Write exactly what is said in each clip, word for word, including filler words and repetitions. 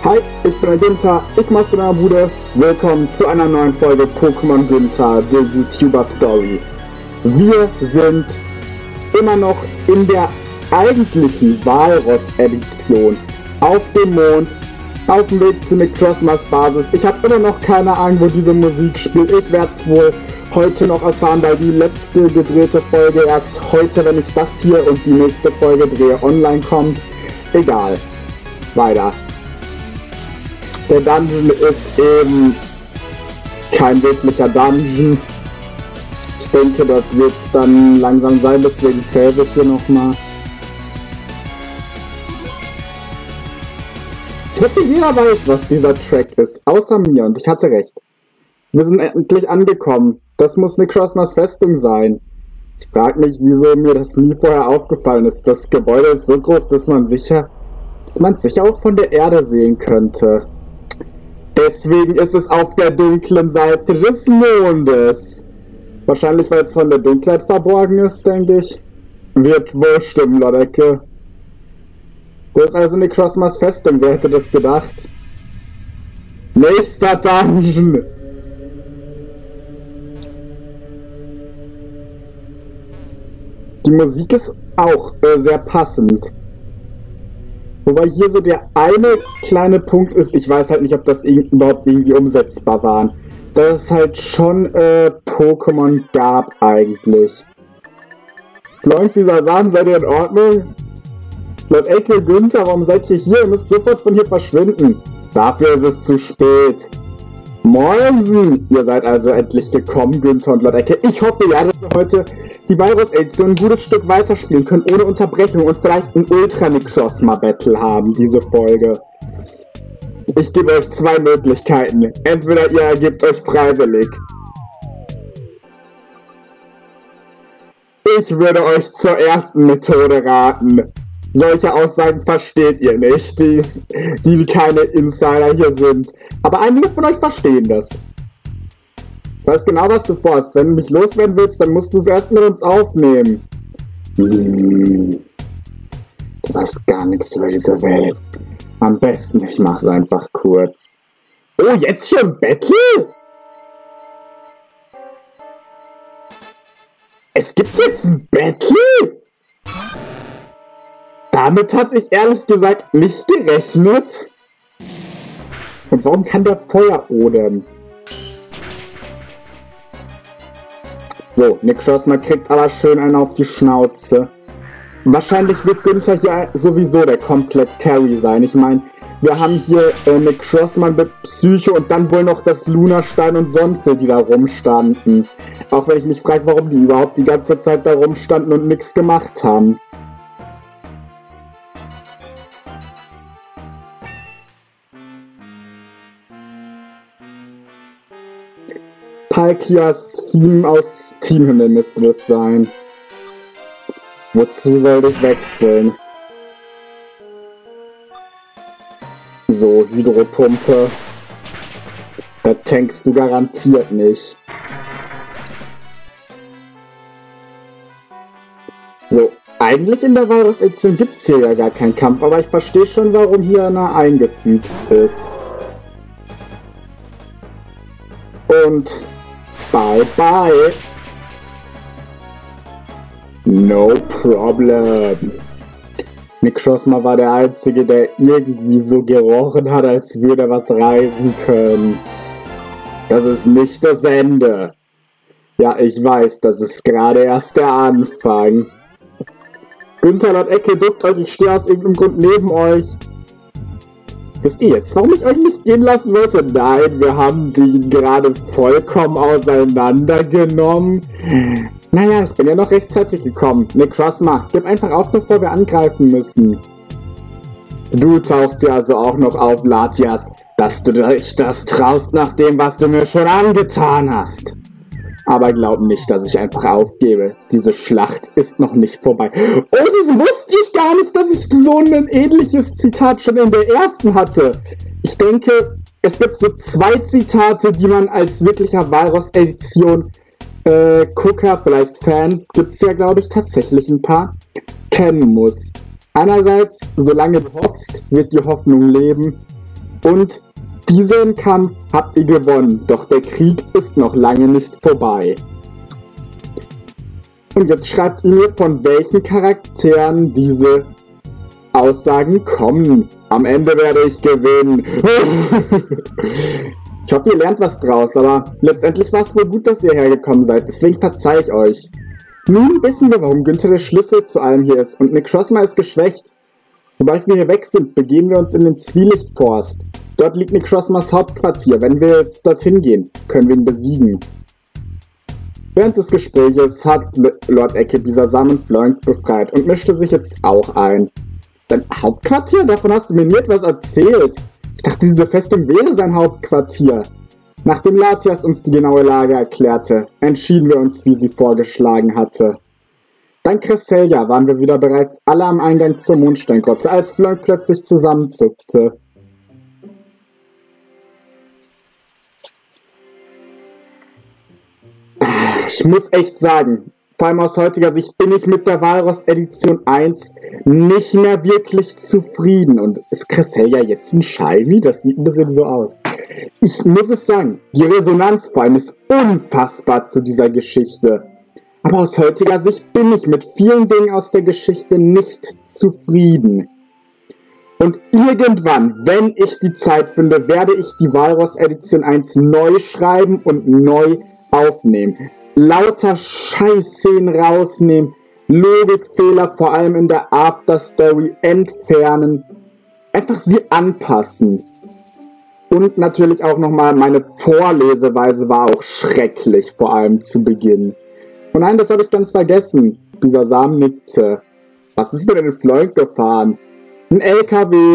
Hi, ich bin der Günther, ich mach's in der Bude. Willkommen zu einer neuen Folge Pokémon Günther, der YouTuber Story. Wir sind immer noch in der eigentlichen Walross-Edition auf dem Mond, auf dem Weg zu Necrozmas Basis. Ich habe immer noch keine Ahnung, wo diese Musik spielt. Ich werde es wohl heute noch erfahren, weil die letzte gedrehte Folge erst heute, wenn ich das hier und die nächste Folge drehe, online kommt. Egal. Weiter. Der Dungeon ist eben kein wirklicher Dungeon. Ich denke, das wird es dann langsam sein, deswegen save ich hier nochmal. Ich wette, jeder weiß, was dieser Track ist, außer mir, und ich hatte recht. Wir sind endlich angekommen. Das muss Necrozmas Festung sein. Ich frage mich, wieso mir das nie vorher aufgefallen ist. Das Gebäude ist so groß, dass man sicher, dass man es sicher auch von der Erde sehen könnte. Deswegen ist es auf der dunklen Seite des Mondes. Wahrscheinlich, weil es von der Dunkelheit verborgen ist, denke ich. Wird wohl stimmen, Lodecke. Das ist also Necrozmas Festung, wer hätte das gedacht? Nächster Dungeon! Die Musik ist auch äh, sehr passend. Wobei hier so der eine kleine Punkt ist, ich weiß halt nicht, ob das überhaupt irgendwie umsetzbar war. Dass es halt schon äh, Pokémon gab eigentlich. Floink, dieser Samen, seid ihr in Ordnung? Lord Ecke, Günther, warum seid ihr hier? Ihr müsst sofort von hier verschwinden. Dafür ist es zu spät. Moinsen! Ihr seid also endlich gekommen, Günther und Lord Ecke. Ich hoffe ja, dass wir heute die Walross-Edition ein gutes Stück weiterspielen können, ohne Unterbrechung und vielleicht ein Ultra-Necrozma-Battle haben, diese Folge. Ich gebe euch zwei Möglichkeiten. Entweder ihr ergebt euch freiwillig. Ich würde euch zur ersten Methode raten. Solche Aussagen versteht ihr nicht, die, die keine Insider hier sind. Aber einige von euch verstehen das. Ich weiß genau, was du vorhast. Wenn du mich loswerden willst, dann musst du es erst mit uns aufnehmen. Hm. Du weißt gar nichts über diese Welt. Am besten, ich mach's einfach kurz. Oh, jetzt schon Battle? Es gibt jetzt ein Battle? Damit hatte ich ehrlich gesagt nicht gerechnet. Und warum kann der Feuerodem? So, Necrozma kriegt aber schön einen auf die Schnauze. Wahrscheinlich wird Günther hier sowieso der komplett Carry sein. Ich meine, wir haben hier äh, Necrozma mit Psycho und dann wohl noch das Lunastein und Sonfel, die da rumstanden. Auch wenn ich mich frage, warum die überhaupt die ganze Zeit da rumstanden und nichts gemacht haben. Palkias Theme aus Teamhimmel müsste das sein. Wozu soll ich wechseln? So, Hydropumpe. Da tankst du garantiert nicht. So, eigentlich in der Walross-Edition gibt es hier ja gar keinen Kampf, aber ich verstehe schon, warum hier einer eingefügt ist. Und bye bye. No problem. Necrozma war der Einzige, der irgendwie so gerochen hat, als würde er was reisen können. Das ist nicht das Ende. Ja, ich weiß, das ist gerade erst der Anfang. Günther, Lord Ecke, duckt euch, ich stehe aus irgendeinem Grund neben euch. Wisst ihr jetzt, warum ich euch nicht gehen lassen wollte? Nein, wir haben die gerade vollkommen auseinandergenommen. Naja, ich bin ja noch rechtzeitig gekommen. Necrozma, gib einfach auf, bevor wir angreifen müssen. Du tauchst ja also auch noch auf, Latias, dass du dich das traust nach dem, was du mir schon angetan hast. Aber glaub nicht, dass ich einfach aufgebe. Diese Schlacht ist noch nicht vorbei. Oh, das wusste ich gar nicht, dass ich so ein ähnliches Zitat schon in der ersten hatte. Ich denke, es gibt so zwei Zitate, die man als wirklicher Walross-Edition äh, Gucker, vielleicht Fan, gibt es ja, glaube ich, tatsächlich ein paar, kennen muss. Einerseits, solange du hoffst, wird die Hoffnung leben. Und diesen Kampf habt ihr gewonnen, doch der Krieg ist noch lange nicht vorbei. Und jetzt schreibt ihr mir, von welchen Charakteren diese Aussagen kommen. Am Ende werde ich gewinnen. Ich hoffe, ihr lernt was draus, aber letztendlich war es wohl gut, dass ihr hergekommen seid, deswegen verzeih ich euch. Nun wissen wir, warum Günther der Schlüssel zu allem hier ist und Necrozma ist geschwächt. Sobald wir hier weg sind, begeben wir uns in den Zwielichtforst. Dort liegt Necrozmas Hauptquartier. Wenn wir jetzt dorthin gehen, können wir ihn besiegen. Während des Gespräches hat Lord Ecke Bisasam und Floink befreit und mischte sich jetzt auch ein. Dein Hauptquartier? Davon hast du mir nie etwas erzählt. Ich dachte, diese Festung wäre sein Hauptquartier. Nachdem Latias uns die genaue Lage erklärte, entschieden wir uns, wie sie vorgeschlagen hatte. Dank Cresselia waren wir wieder bereits alle am Eingang zur Mondsteingrotte, als Floink plötzlich zusammenzuckte. Ich muss echt sagen, vor allem aus heutiger Sicht bin ich mit der Walross Edition eins nicht mehr wirklich zufrieden. Und ist Cresselia jetzt ein Shiny? Das sieht ein bisschen so aus. Ich muss es sagen, die Resonanz vor allem ist unfassbar zu dieser Geschichte. Aber aus heutiger Sicht bin ich mit vielen Dingen aus der Geschichte nicht zufrieden. Und irgendwann, wenn ich die Zeit finde, werde ich die Walross Edition eins neu schreiben und neu aufnehmen. Lauter Scheißszenen rausnehmen, Logikfehler vor allem in der Afterstory entfernen, einfach sie anpassen. Und natürlich auch nochmal, meine Vorleseweise war auch schrecklich, vor allem zu Beginn. Und nein, das habe ich ganz vergessen. Dieser Samen nickte. Was ist denn in den Floink gefahren? Ein L K W.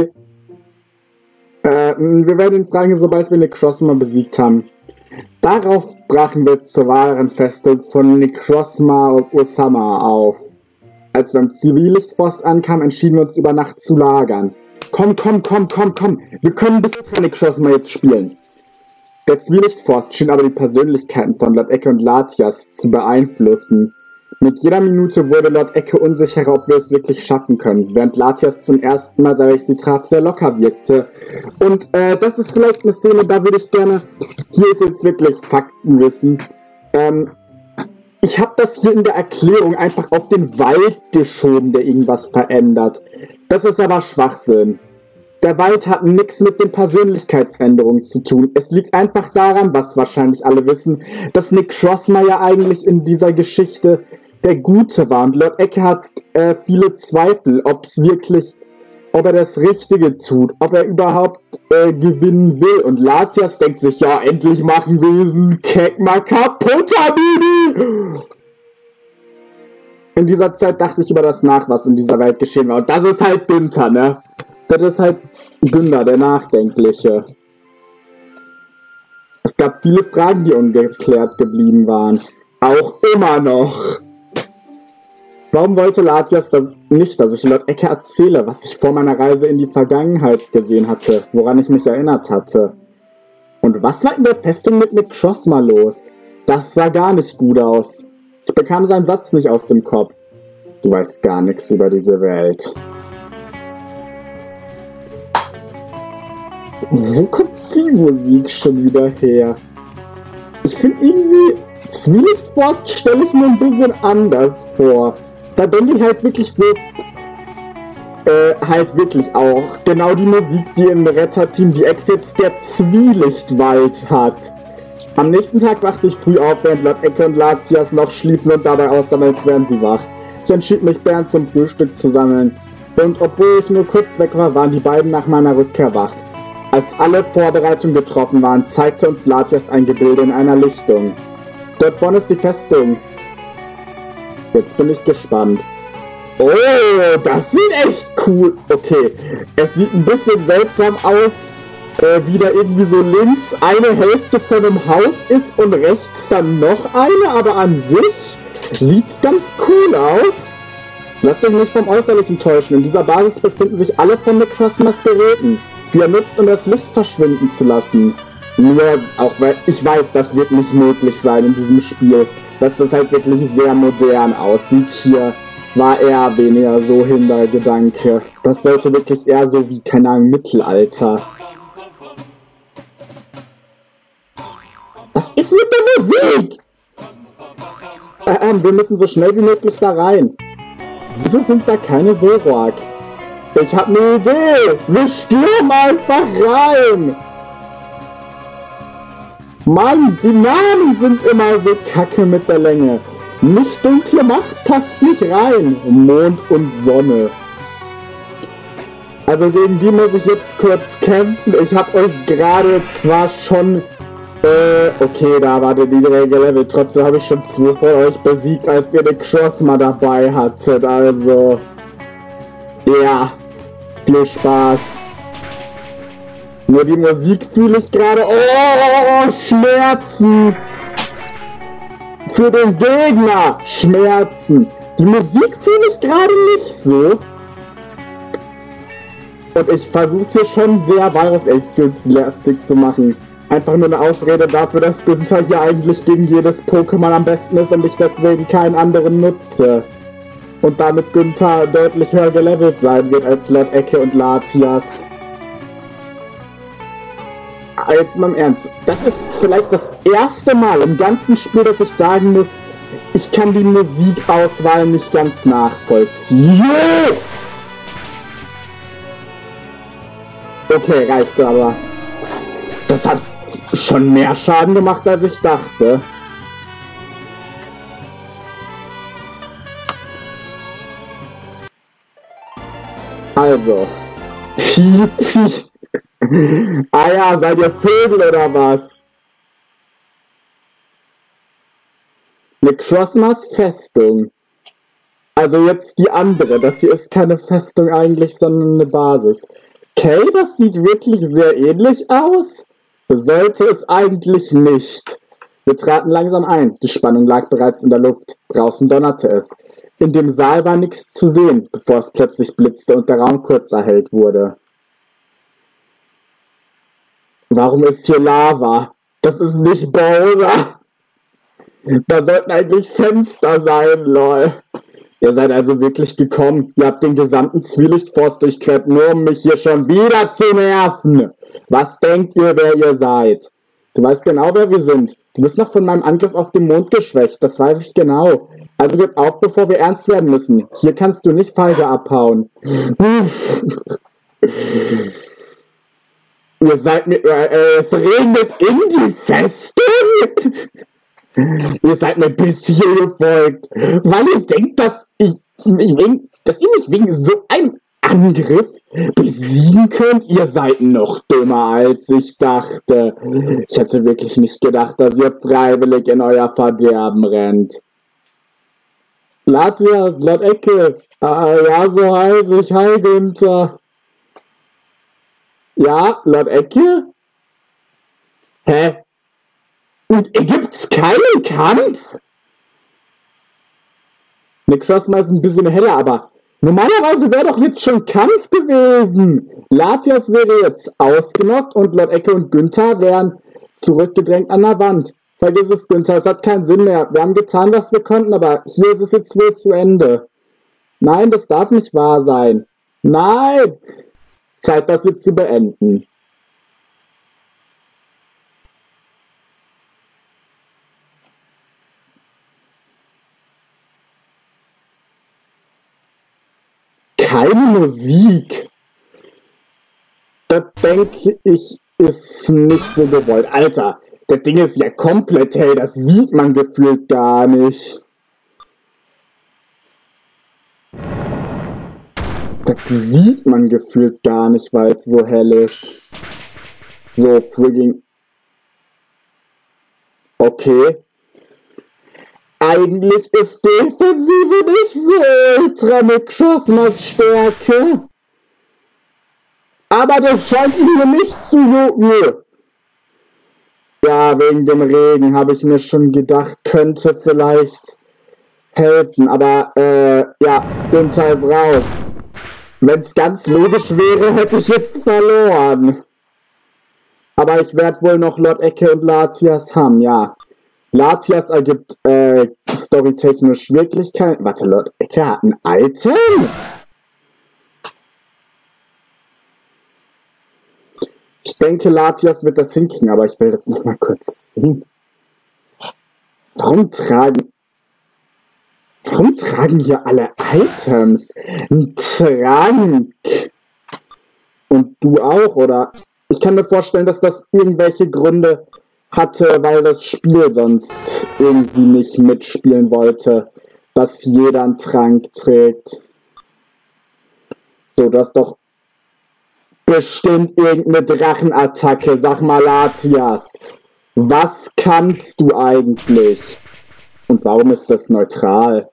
Äh, wir werden ihn fragen, sobald wir Necrozma besiegt haben. Darauf brachen wir zur wahren Festung von Necrozma und Osama auf. Als wir im Zwielichtforst ankamen, entschieden wir uns über Nacht zu lagern. Komm, komm, komm, komm, komm. Wir können bis zu Necrozma jetzt spielen. Der Zwielichtforst schien aber die Persönlichkeiten von Lord Ecke und Latias zu beeinflussen. Mit jeder Minute wurde Lord Ecke unsicherer, ob wir es wirklich schaffen können, während Latias zum ersten Mal, seit ich sie traf, sehr locker wirkte. Und äh, das ist vielleicht eine Szene, da würde ich gerne, hier ist jetzt wirklich Faktenwissen, ähm, ich habe das hier in der Erklärung einfach auf den Wald geschoben, der irgendwas verändert. Das ist aber Schwachsinn. Der Wald hat nichts mit den Persönlichkeitsänderungen zu tun. Es liegt einfach daran, was wahrscheinlich alle wissen, dass Necrozma ja eigentlich in dieser Geschichte der Gute war. Und Lord Ecke hat äh, viele Zweifel, ob es wirklich, ob er das Richtige tut, ob er überhaupt äh, gewinnen will. Und Latias denkt sich, ja, endlich machen wir diesen Keck mal kaputt, Habibi! In dieser Zeit dachte ich über das nach, was in dieser Welt geschehen war. Und das ist halt Günther, ne? Das ist halt Günther, der Nachdenkliche. Es gab viele Fragen, die ungeklärt geblieben waren. Auch immer noch. Warum wollte Latias das nicht, dass ich Lord Ecke erzähle, was ich vor meiner Reise in die Vergangenheit gesehen hatte, woran ich mich erinnert hatte? Und was war in der Festung mit Necrozma los? Das sah gar nicht gut aus. Ich bekam seinen Satz nicht aus dem Kopf. Du weißt gar nichts über diese Welt. Wo kommt die Musik schon wieder her? Ich finde irgendwie, Zwielichtforst stelle ich mir ein bisschen anders vor. Da denke ich halt wirklich so, äh, halt wirklich auch, genau die Musik, die im Retterteam die Exits der Zwielichtwald hat. Am nächsten Tag wachte ich früh auf, während Lord Ecke und Latias noch schliefen und dabei aussahen, als wären sie wach. Ich entschied mich, Bernd zum Frühstück zu sammeln. Und obwohl ich nur kurz weg war, waren die beiden nach meiner Rückkehr wach. Als alle Vorbereitungen getroffen waren, zeigte uns Latias ein Gebilde in einer Lichtung. Dort vorne ist die Festung. Jetzt bin ich gespannt. Oh, das sieht echt cool. Okay, es sieht ein bisschen seltsam aus, äh, wie da irgendwie so links eine Hälfte von einem Haus ist und rechts dann noch eine, aber an sich sieht's ganz cool aus. Lasst euch nicht vom Äußerlichen täuschen. In dieser Basis befinden sich alle von Necrozmas Geräten, die er nutzt, um das Licht verschwinden zu lassen. Nur, auch weil ich weiß, das wird nicht möglich sein in diesem Spiel, dass das halt wirklich sehr modern aussieht. Hier war eher weniger so Hintergedanke. Das sollte wirklich eher so wie, keine Ahnung, Mittelalter. mit der Musik? Äh, äh, wir müssen so schnell wie möglich da rein. Wieso sind da keine Zorak? Ich hab ne Idee! Wir stürmen einfach rein! Mann, die Namen sind immer so kacke mit der Länge. Nicht dunkle Macht passt nicht rein. Mond und Sonne. Also gegen die muss ich jetzt kurz kämpfen. Ich hab euch gerade zwar schon... Äh, okay, da war der niedrige Level. Trotzdem habe ich schon zwei von euch besiegt, als ihr den Crossma dabei hattet. Also... Ja. Viel Spaß. Nur die Musik fühle ich gerade. Oh, Schmerzen. Für den Gegner. Schmerzen. Die Musik fühle ich gerade nicht so. Und ich versuche es hier schon sehr Virus-Aktionslastig zu machen. Einfach nur eine Ausrede dafür, dass Günther hier eigentlich gegen jedes Pokémon am besten ist und ich deswegen keinen anderen nutze. Und damit Günther deutlich höher gelevelt sein wird als Lord Ecke und Latias. Jetzt mal im Ernst. Das ist vielleicht das erste Mal im ganzen Spiel, dass ich sagen muss, ich kann die Musikauswahl nicht ganz nachvollziehen. Okay, reicht aber. Das hat schon mehr Schaden gemacht, als ich dachte. Also. Piep, piep. Ah ja, seid ihr Vögel oder was? Eine Crossmas Festung. Also jetzt die andere. Das hier ist keine Festung eigentlich, sondern eine Basis. Okay, das sieht wirklich sehr ähnlich aus. Sollte es eigentlich nicht. Wir traten langsam ein. Die Spannung lag bereits in der Luft. Draußen donnerte es. In dem Saal war nichts zu sehen, bevor es plötzlich blitzte und der Raum kurz erhellt wurde. Warum ist hier Lava? Das ist nicht Bowser. Da sollten eigentlich Fenster sein, lol. Ihr seid also wirklich gekommen. Ihr habt den gesamten Zwielichtforst durchquert, nur um mich hier schon wieder zu nerven. Was denkt ihr, wer ihr seid? Du weißt genau, wer wir sind. Du bist noch von meinem Angriff auf den Mond geschwächt, das weiß ich genau. Also gib auf, bevor wir ernst werden müssen. Hier kannst du nicht feige abhauen. Ihr seid mir... Äh, äh, es regnet in die Festung? Ihr seid mir ein bisschen gefolgt. Weil ihr denkt, dass ich, ich wegen, dass ihr mich wegen so einem Angriff besiegen könnt? Ihr seid noch dümmer, als ich dachte. Ich hätte wirklich nicht gedacht, dass ihr freiwillig in euer Verderben rennt. Latias, Lord Ecke. Ah, ja, so heiß ich. Hi, Günther. Ja, Lord Ecke? Hä? Und gibt's keinen Kampf? Ne, Crossma ist ein bisschen heller, aber normalerweise wäre doch jetzt schon Kampf gewesen. Latias wäre jetzt ausgenockt und Lord Ecke und Günther wären zurückgedrängt an der Wand. Vergiss es, Günther, es hat keinen Sinn mehr. Wir haben getan, was wir konnten, aber hier ist es jetzt wohl zu Ende. Nein, das darf nicht wahr sein. Nein! Zeit, das jetzt zu beenden. Keine Musik. Das denke ich ist nicht so gewollt. Alter, das Ding ist ja komplett hell, das sieht man gefühlt gar nicht. Das sieht man gefühlt gar nicht, weil es so hell ist. So, frigging. Okay. Eigentlich ist Defensive nicht so ultra mit Crossmas Stärke. Aber das scheint mir nicht zu jucken. Ja, wegen dem Regen habe ich mir schon gedacht, könnte vielleicht helfen. Aber, äh, ja, Günther ist raus. Wenn es ganz logisch wäre, hätte ich jetzt verloren. Aber ich werde wohl noch Lord Ecke und Latias haben, ja. Latias ergibt äh, storytechnisch wirklich kein... Warte, Lord Ecke hat ein Item? Ich denke, Latias wird das hinkriegen, aber ich will das nochmal kurz sehen. Warum tragen... Warum tragen hier alle Items? Ein Trank. Und du auch, oder? Ich kann mir vorstellen, dass das irgendwelche Gründe hatte, weil das Spiel sonst irgendwie nicht mitspielen wollte, dass jeder einen Trank trägt. So, das ist doch bestimmt irgendeine Drachenattacke. Sag mal, Latias, was kannst du eigentlich? Und warum ist das neutral?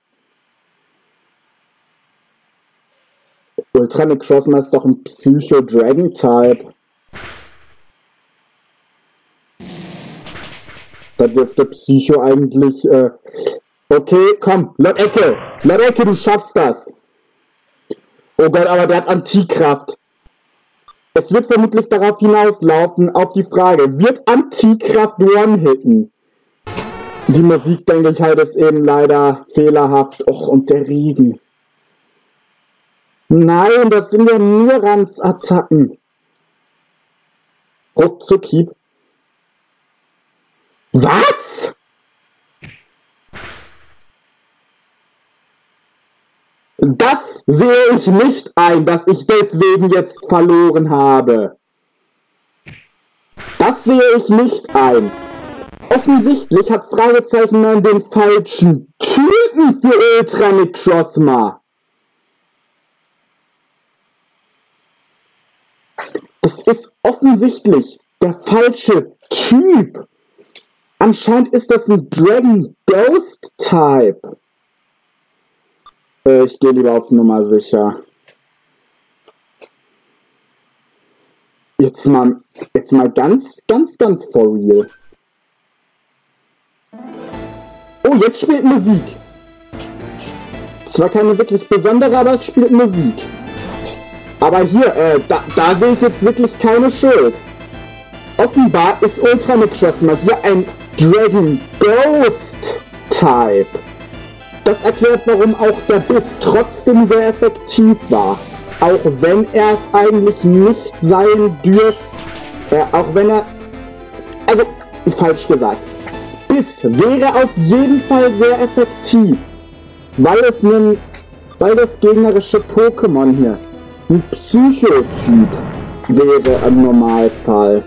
Ultra Necrozma ist doch ein Psycho-Dragon-Type. Da dürfte Psycho eigentlich, äh... Okay, komm, Lord Ecke! Lord Ecke, du schaffst das! Oh Gott, aber der hat Antikraft. Es wird vermutlich darauf hinauslaufen, auf die Frage, wird Antikraft One-Hitten? Die Musik, denke ich, halt ist eben leider fehlerhaft. Och, und der Regen. Nein, das sind ja nur Randsattacken. Ruckzuck Hieb. Was? Das sehe ich nicht ein, dass ich deswegen jetzt verloren habe. Das sehe ich nicht ein. Offensichtlich hat Fragezeichen neun den falschen Typen für Ultra Necrozma. Es ist offensichtlich der falsche Typ. Anscheinend ist das ein Dragon Ghost Type. Äh, ich gehe lieber auf Nummer sicher. Jetzt mal, jetzt mal ganz, ganz, ganz for real. Oh, jetzt spielt Musik. Zwar keine wirklich besondere, aber es spielt Musik. Aber hier, äh, da, da sehe ich jetzt wirklich keine Schuld. Offenbar ist Ultra Necrozma hier ein Dragon Ghost Type. Das erklärt, warum auch der Biss trotzdem sehr effektiv war. Auch wenn er es eigentlich nicht sein dürfte. Äh, auch wenn er... Also, falsch gesagt. Biss wäre auf jeden Fall sehr effektiv. Weil es nun... Weil das gegnerische Pokémon hier ein Psychotyp wäre im Normalfall.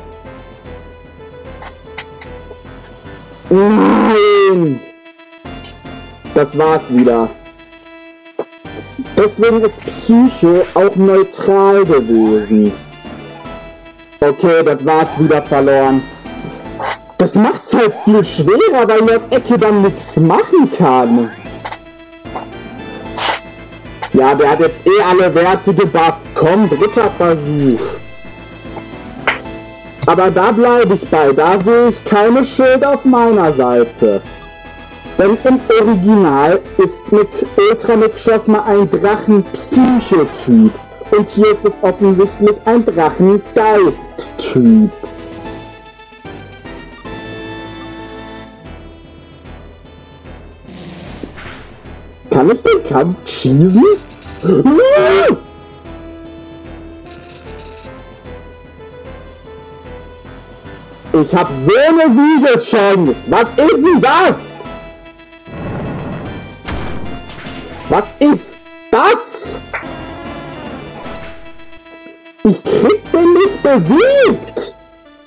Nein! Das war's wieder. Deswegen ist Psycho auch neutral gewesen. Okay, das war's wieder verloren. Das macht's halt viel schwerer, weil Lord Ecke dann nichts machen kann. Ja, der hat jetzt eh alle Werte gebufft. Komm, dritter Versuch. Aber da bleibe ich bei. Da sehe ich keine Schuld auf meiner Seite. Denn im Original ist mit Ultra Necrozma ein Drachen-Psychotyp. Und hier ist es offensichtlich ein Drachen-Geist-Typ. Kann ich den Kampf schießen? Ich hab so eine Siegeschance. Was ist denn das? Was ist das? Ich krieg den nicht besiegt.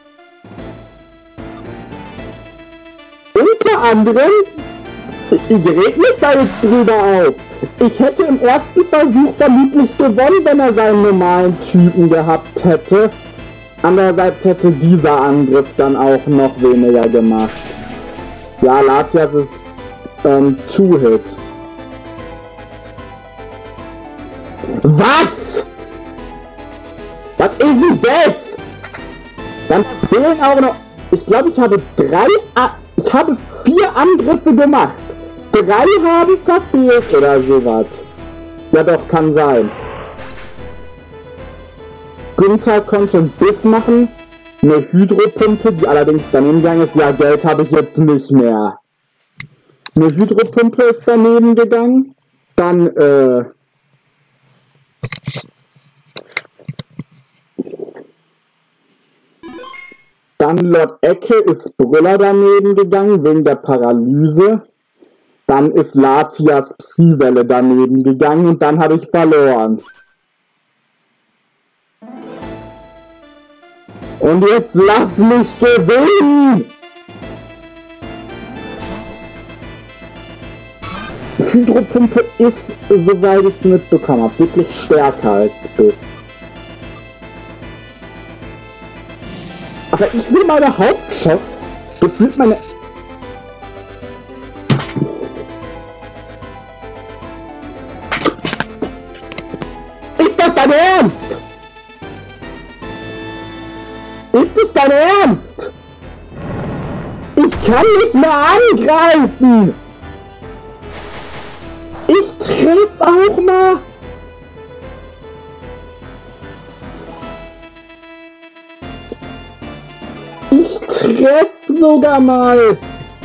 Unter anderem, ich reg mich da jetzt drüber auf. Ich hätte im ersten Versuch vermutlich gewonnen, wenn er seinen normalen Typen gehabt hätte. Andererseits hätte dieser Angriff dann auch noch weniger gemacht. Ja, Latias ist ähm, Two-Hit. Was? Was ist denn das? Dann fehlen auch noch... Ich glaube, ich habe drei... A ich habe vier Angriffe gemacht. Drei haben verfehlt oder sowas. Ja doch, kann sein. Günther konnte einen Biss machen. Eine Hydropumpe, die allerdings daneben gegangen ist. Ja, Geld habe ich jetzt nicht mehr. Eine Hydropumpe ist daneben gegangen. Dann, äh... Dann Lord Ecke ist Brüller daneben gegangen wegen der Paralyse. Dann ist Latias Psi-Welle daneben gegangen und dann habe ich verloren. Und jetzt lass mich gewinnen! Hydropumpe ist, soweit ich es mitbekommen habe, wirklich stärker als Biss. Aber ich sehe meine Hauptshot, gefühlt meine... Ist das dein Ernst? Ist es dein Ernst? Ich kann nicht mehr angreifen! Ich triff auch mal! Ich treff sogar mal!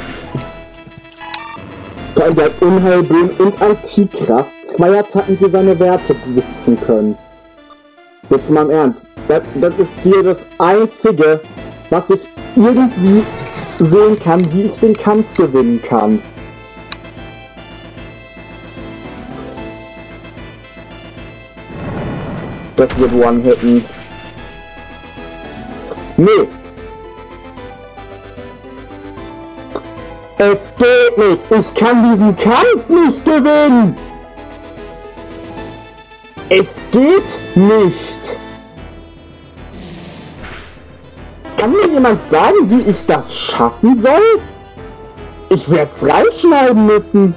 Vor allem der hat Unheilböen und Antikraft. Zwei Attacken, die seine Werte boosten können. Jetzt mal im Ernst. Das, das ist hier das Einzige, was ich irgendwie sehen kann, wie ich den Kampf gewinnen kann. Das wird One-Hitten. Nee. Es geht nicht. Ich kann diesen Kampf nicht gewinnen. Es geht nicht. Kann mir jemand sagen, wie ich das schaffen soll? Ich werde es reinschneiden müssen.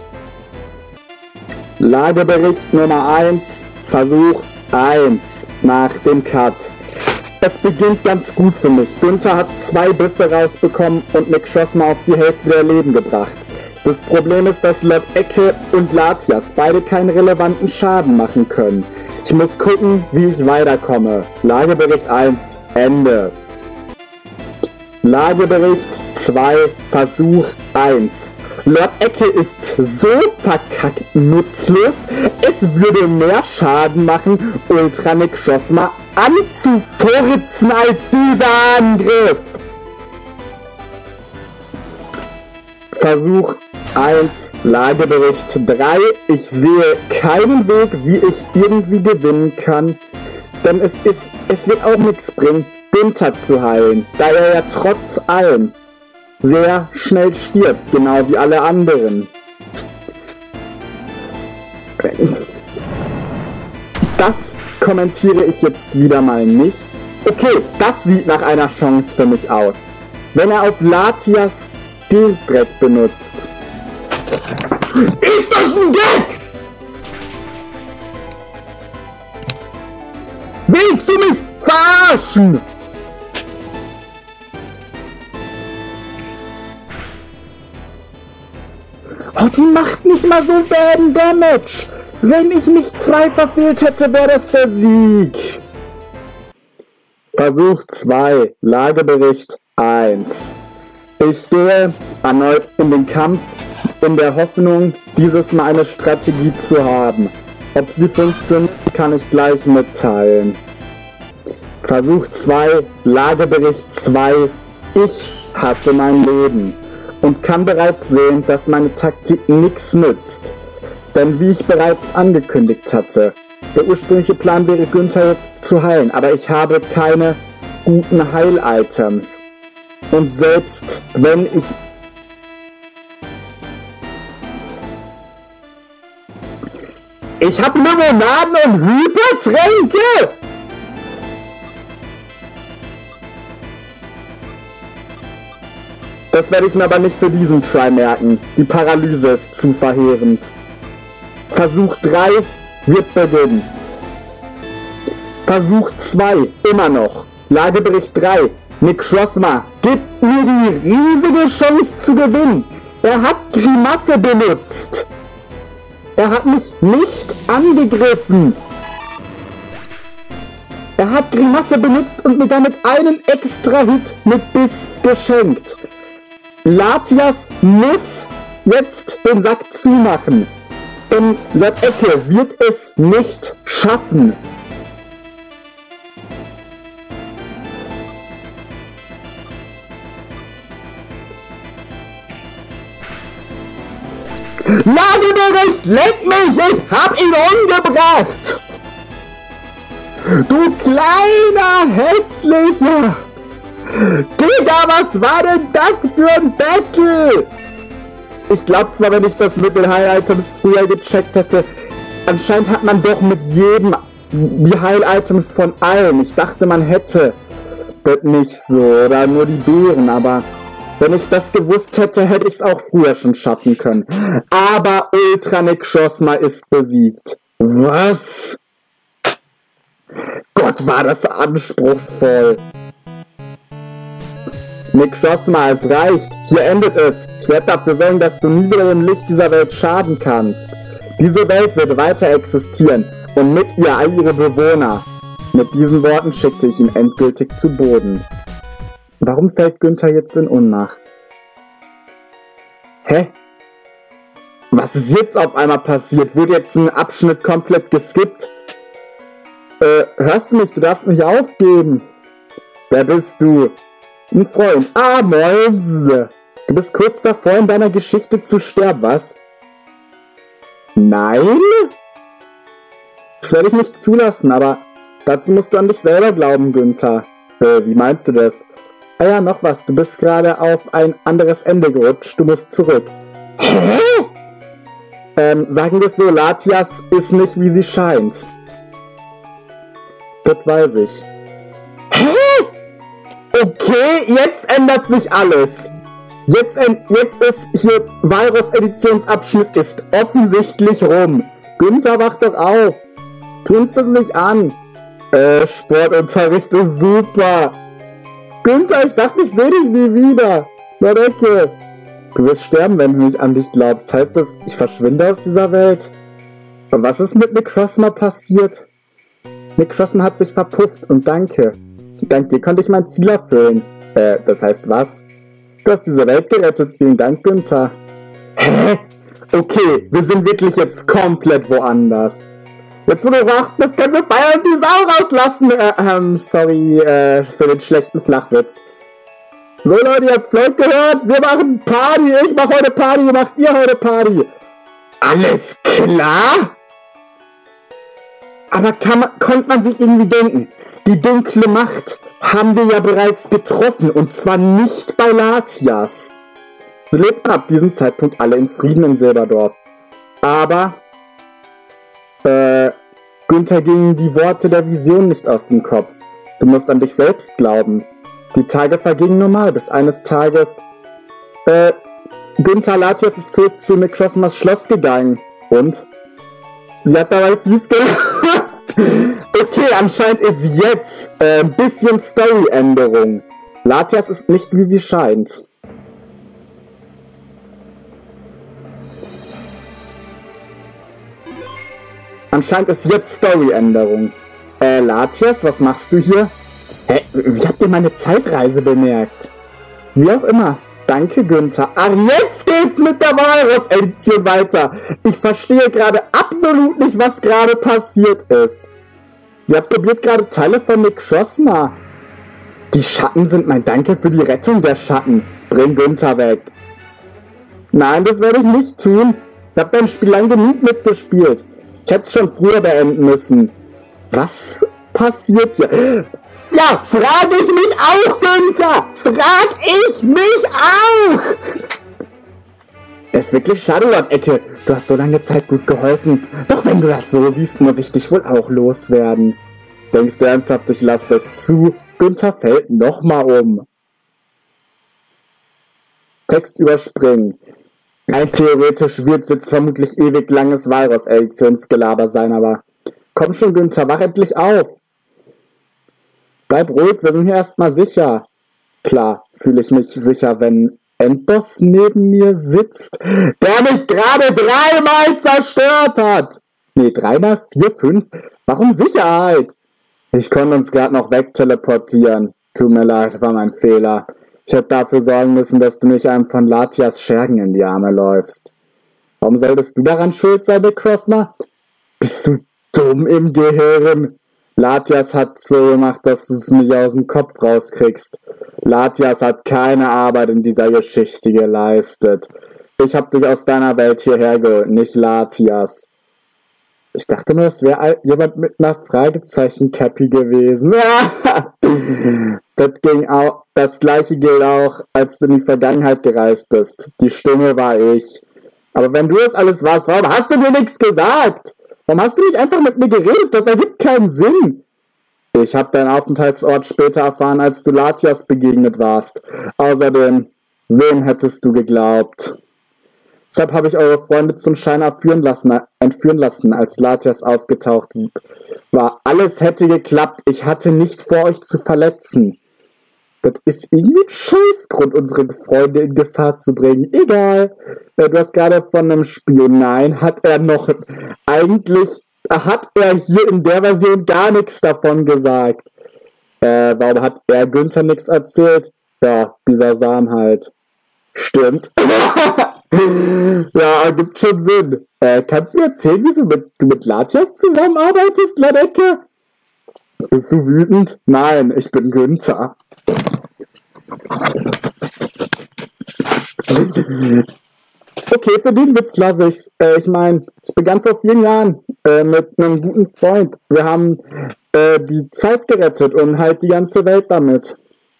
Lagebericht Nummer eins. Versuch eins nach dem Cut. Es beginnt ganz gut für mich. Günther hat zwei Bisse rausbekommen und Nick Schossma auf die Hälfte der Leben gebracht. Das Problem ist, dass Lord Ecke und Latias beide keinen relevanten Schaden machen können. Ich muss gucken, wie ich weiterkomme. Lagebericht eins, Ende. Lagebericht zwei, Versuch eins. Lord Ecke ist so verkackt nutzlos, es würde mehr Schaden machen, Ultra Nick Schossma anzufurzen als dieser Angriff. Versuch eins, Lagebericht drei. Ich sehe keinen Weg, wie ich irgendwie gewinnen kann, denn es ist, es wird auch nichts bringen, Günther zu heilen, da er ja trotz allem sehr schnell stirbt, genau wie alle anderen. Das kommentiere ich jetzt wieder mal nicht. Okay, das sieht nach einer Chance für mich aus. Wenn er auf Latias Direkt benutzt. Ist das ein Gag? Willst du mich verarschen? Oh, die macht nicht mal so baden Damage. Wenn ich nicht zwei verfehlt hätte, wäre das der Sieg. Versuch zwei, Lagebericht eins. Ich gehe erneut in den Kampf, in der Hoffnung, dieses Mal eine Strategie zu haben. Ob sie funktioniert, kann ich gleich mitteilen. Versuch zwei, Lagebericht zwei. Ich hasse mein Leben. Und kann bereits sehen, dass meine Taktik nichts nützt. Denn wie ich bereits angekündigt hatte, der ursprüngliche Plan wäre, Günther jetzt zu heilen, aber ich habe keine guten Heil-Items. Und selbst wenn ich... Ich habe Limonaden und Hypertränke! Das werde ich mir aber nicht für diesen Try merken. Die Paralyse ist zu verheerend. Versuch drei wird beginnen. Versuch zwei, immer noch. Lagebericht drei. Nick Schossma gibt mir die riesige Chance zu gewinnen. Er hat Grimasse benutzt. Er hat mich nicht angegriffen. Er hat Grimasse benutzt und mir damit einen extra Hit mit Biss geschenkt. Latias muss jetzt den Sack zumachen. Denn Lord Ecke wird es nicht schaffen. Lage dir recht, leck mich! Ich hab ihn umgebracht! Du kleiner, hässlicher! Digga, was war denn das für ein Battle? Ich glaube zwar, wenn ich das mit den Heil-Items früher gecheckt hätte, anscheinend hat man doch mit jedem die Heil-Items von allen. Ich dachte, man hätte das nicht so, oder nur die Beeren, aber wenn ich das gewusst hätte, hätte ich es auch früher schon schaffen können. Aber Ultra Necrozma ist besiegt. Was? Gott, war das anspruchsvoll. Necrozma, es reicht. Hier endet es. Ich werde dafür sorgen, dass du nie wieder dem Licht dieser Welt schaden kannst. Diese Welt wird weiter existieren und mit ihr all ihre Bewohner. Mit diesen Worten schickte ich ihn endgültig zu Boden. Warum fällt Günther jetzt in Ohnmacht? Hä? Was ist jetzt auf einmal passiert? Wurde jetzt ein Abschnitt komplett geskippt? Äh, hörst du mich? Du darfst nicht aufgeben. Wer bist du? Ein Freund. Ah, Moins. Du bist kurz davor, in deiner Geschichte zu sterben, was? Nein? Das werde ich nicht zulassen, aber dazu musst du an dich selber glauben, Günther. Äh, wie meinst du das? Ah ja, noch was. Du bist gerade auf ein anderes Ende gerutscht. Du musst zurück. Hä? Ähm, sagen wir es so, Latias ist nicht, wie sie scheint. Das weiß ich. Hä? Okay, jetzt ändert sich alles. Jetzt, jetzt ist hier Virus-Editionsabschnitt ist offensichtlich rum. Günther, wach doch auf. Tu uns das nicht an. Äh, Sportunterricht ist super. Günther, ich dachte, ich sehe dich nie wieder. Marecke. Du wirst sterben, wenn du nicht an dich glaubst. Heißt das, ich verschwinde aus dieser Welt? Und was ist mit Necrozma passiert? Necrozma hat sich verpufft und danke. Dank dir konnte ich mein Ziel erfüllen. Äh, das heißt was? Du hast diese Welt gerettet. Vielen Dank, Günther. Hä? Okay, wir sind wirklich jetzt komplett woanders. Jetzt, wo du wach bist, können wir feiern und die Sau rauslassen. Äh, ähm, sorry, äh, für den schlechten Flachwitz. So, Leute, ihr habt Floyd gehört. Wir machen Party. Ich mach heute Party. Macht ihr heute Party? Alles klar? Aber kann man, konnte man sich irgendwie denken, die dunkle Macht haben wir ja bereits getroffen. Und zwar nicht bei Latias. Sie lebten ab diesem Zeitpunkt alle in Frieden in Silberdorf. Aber Äh, Günther gingen die Worte der Vision nicht aus dem Kopf. Du musst an dich selbst glauben. Die Tage vergingen normal, bis eines Tages, äh, Günther Latias ist zurück zu Necrozmas Schloss gegangen. Und? Sie hat dabei fies gemacht. Okay, anscheinend ist jetzt, äh, ein bisschen Story-Änderung. Latias ist nicht, wie sie scheint. Anscheinend ist jetzt Story-Änderung. Äh, Latias, was machst du hier? Hä, wie habt ihr meine Zeitreise bemerkt? Wie auch immer. Danke, Günther. Ach, jetzt geht's mit der Virus-Edition weiter. Ich verstehe gerade absolut nicht, was gerade passiert ist. Sie absorbiert gerade Teile von Necrozma. Die Schatten sind mein Danke für die Rettung der Schatten. Bring Günther weg. Nein, das werde ich nicht tun. Ich habe dein Spiel lang genug mitgespielt. Ich hätte es schon früher beenden müssen. Was passiert hier? Ja, frage ich mich auch, Günther! Frag ich mich auch! Es ist wirklich schade, Lord Ecke. Du hast so lange Zeit gut geholfen. Doch wenn du das so siehst, muss ich dich wohl auch loswerden. Denkst du ernsthaft, ich lasse das zu? Günther fällt nochmal um. Text überspringen. Rein theoretisch wird es jetzt vermutlich ewig langes Virus-Editionsgelaber sein, aber komm schon, Günther, wach endlich auf. Bleib ruhig, wir sind hier erstmal sicher. Klar, fühle ich mich sicher, wenn Endboss neben mir sitzt, der mich gerade dreimal zerstört hat. Nee, dreimal, vier, fünf? Warum Sicherheit? Ich konnte uns gerade noch wegteleportieren. Tut mir leid, war mein Fehler. Ich hätte dafür sorgen müssen, dass du nicht einem von Latias Schergen in die Arme läufst. Warum solltest du daran schuld sein, Necrozma? Bist du dumm im Gehirn? Latias hat so gemacht, dass du es nicht aus dem Kopf rauskriegst. Latias hat keine Arbeit in dieser Geschichte geleistet. Ich hab dich aus deiner Welt hierher geholt, nicht Latias. Ich dachte nur, es wäre jemand mit einer Fragezeichen-Cappy gewesen. Das ging auch, das gleiche gilt auch, als du in die Vergangenheit gereist bist. Die Stimme war ich. Aber wenn du es alles warst, warum hast du mir nichts gesagt? Warum hast du nicht einfach mit mir geredet? Das ergibt keinen Sinn. Ich habe deinen Aufenthaltsort später erfahren, als du Latias begegnet warst. Außerdem, wem hättest du geglaubt? Deshalb habe ich eure Freunde zum Schein abführen lassen, entführen lassen, als Latias aufgetaucht war. Alles hätte geklappt. Ich hatte nicht vor, euch zu verletzen. Das ist irgendwie ein Scheißgrund, unsere Freunde in Gefahr zu bringen. Egal. Du hast gerade von einem Spion. Nein, hat er noch. Eigentlich hat er hier in der Version gar nichts davon gesagt. Äh, warum hat er Günther nichts erzählt? Ja, dieser Sam halt. Stimmt. Ja, gibt schon Sinn. Äh, kannst du erzählen, wieso mit, du mit Latias zusammenarbeitest, Ladecke? Bist du wütend? Nein, ich bin Günther. Okay, für den Witz lasse ich's. Äh, ich meine, es begann vor vielen Jahren äh, mit einem guten Freund. Wir haben äh, die Zeit gerettet und halt die ganze Welt damit.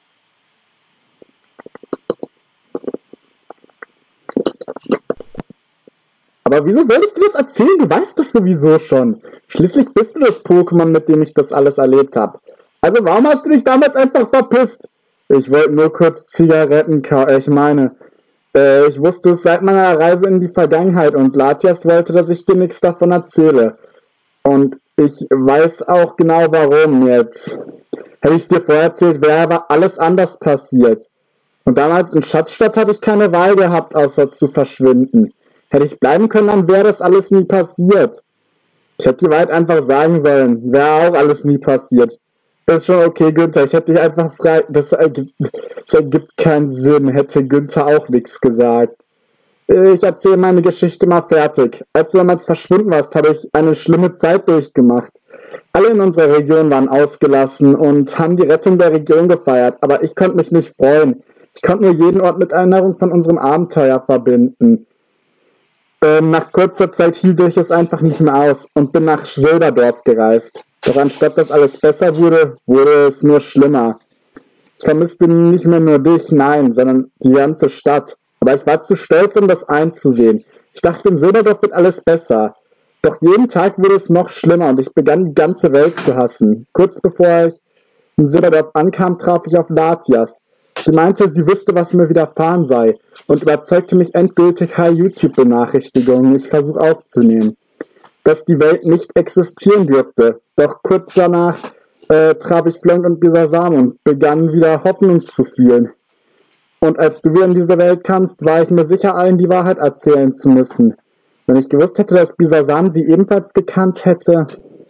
Aber wieso soll ich dir das erzählen? Du weißt das sowieso schon. Schließlich bist du das Pokémon, mit dem ich das alles erlebt habe. Also warum hast du dich damals einfach verpisst? Ich wollte nur kurz Zigaretten kaufen. Ich meine, äh, ich wusste es seit meiner Reise in die Vergangenheit und Latias wollte, dass ich dir nichts davon erzähle. Und ich weiß auch genau warum jetzt. Hätte ich es dir vorher erzählt, wäre aber alles anders passiert. Und damals in Schatzstadt hatte ich keine Wahl gehabt, außer zu verschwinden. Hätte ich bleiben können, dann wäre das alles nie passiert. Ich hätte die Wahrheit einfach sagen sollen. Wäre auch alles nie passiert. Ist schon okay, Günther. Ich hätte dich einfach frei... Das ergibt, das ergibt keinen Sinn. Hätte Günther auch nichts gesagt. Ich erzähle meine Geschichte mal fertig. Als du damals verschwunden warst, habe ich eine schlimme Zeit durchgemacht. Alle in unserer Region waren ausgelassen und haben die Rettung der Region gefeiert. Aber ich konnte mich nicht freuen. Ich konnte nur jeden Ort mit Erinnerung von unserem Abenteuer verbinden. Ähm, nach kurzer Zeit hielt ich es einfach nicht mehr aus und bin nach Silberdorf gereist. Doch anstatt dass alles besser wurde, wurde es nur schlimmer. Ich vermisste nicht mehr nur dich, nein, sondern die ganze Stadt. Aber ich war zu stolz, um das einzusehen. Ich dachte, in Silberdorf wird alles besser. Doch jeden Tag wurde es noch schlimmer und ich begann die ganze Welt zu hassen. Kurz bevor ich in Silberdorf ankam, traf ich auf Latias. Sie meinte, sie wüsste, was mir widerfahren sei und überzeugte mich endgültig, YouTube-Benachrichtigungen ich versuche aufzunehmen, dass die Welt nicht existieren dürfte. Doch kurz danach äh, traf ich Flonk und Bisasam und begann wieder Hoffnung zu fühlen. Und als du wieder in diese Welt kamst, war ich mir sicher, allen die Wahrheit erzählen zu müssen. Wenn ich gewusst hätte, dass Bisasam sie ebenfalls gekannt hätte...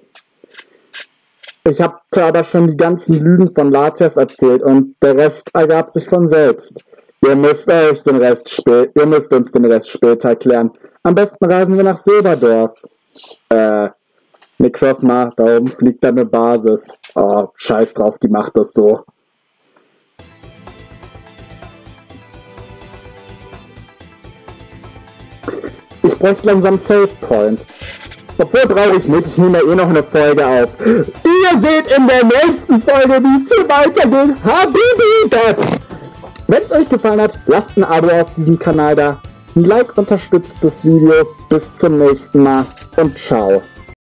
Ich hatte aber schon die ganzen Lügen von Latias erzählt und der Rest ergab sich von selbst. Ihr müsst euch den Rest spä- ihr müsst uns den Rest später erklären. Am besten reisen wir nach Silberdorf. Äh, Necrozma, da oben fliegt da eine Basis. Oh, scheiß drauf, die macht das so. Ich bräuchte langsam Save Point. Obwohl brauche ich nicht, ich nehme eh noch eine Folge auf. Ihr seht in der nächsten Folge, wie es hier weitergeht. Habibi! Wenn es euch gefallen hat, lasst ein Abo auf diesem Kanal da. Ein Like unterstützt das Video. Bis zum nächsten Mal und ciao.